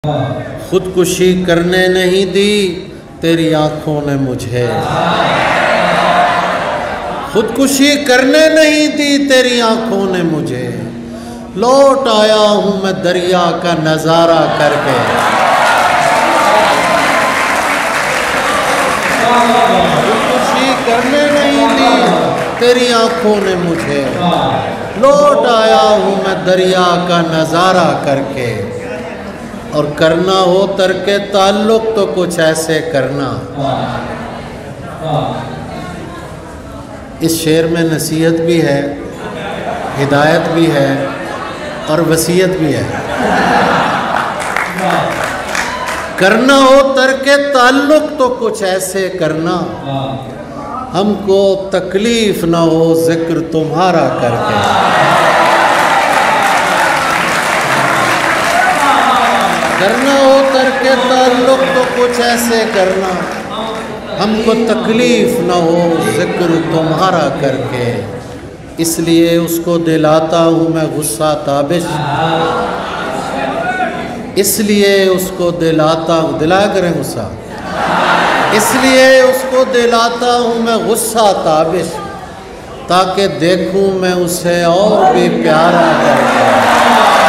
खुदकुशी करने नहीं दी तेरी आंखों ने मुझे, खुदकुशी करने नहीं दी तेरी आंखों ने मुझे। लौट आया हूँ मैं दरिया का नज़ारा करके, खुदकुशी करने नहीं दी तेरी आंखों ने मुझे। लौट आया हूँ मैं दरिया का नज़ारा करके। और करना हो तरके ताल्लुक तो कुछ ऐसे करना। इस शेर में नसीहत भी है, हिदायत भी है और वसीयत भी है। करना हो तरके ताल्लुक तो कुछ ऐसे करना, हमको तकलीफ ना हो जिक्र तुम्हारा करके। करना हो तरके ताल्लुक तो कुछ ऐसे करना, हमको तकलीफ ना हो जिक्र तुम्हारा करके। इसलिए उसको दिलाता हूँ मैं गुस्सा ताबिश, इसलिए उसको दिलाता हूँ, दिलाया करें गुस्सा, इसलिए उसको दिलाता हूँ मैं गुस्सा ताबिश, ताकि देखूँ मैं उसे और भी प्यारा करके।